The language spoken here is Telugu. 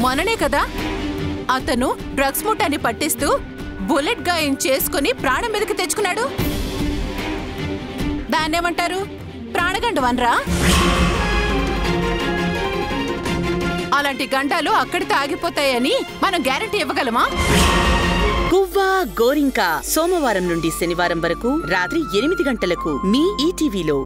మొన్ననే కదా అతను డ్రగ్స్ ముఠాని పట్టిస్తూ బుల్లెట్ గాయం చేసుకుని ప్రాణం మీదకి తెచ్చుకున్నాడు. దాన్నేమంటారు? ప్రాణగండం అనరా? అలాంటి గండాలు అక్కడితో ఆగిపోతాయని మనం గ్యారెంటీ ఇవ్వగలమా? గువ్వా గోరింకా సోమవారం నుండి శనివారం వరకు రాత్రి 8 గంటలకు మీ ఈటీవీలో.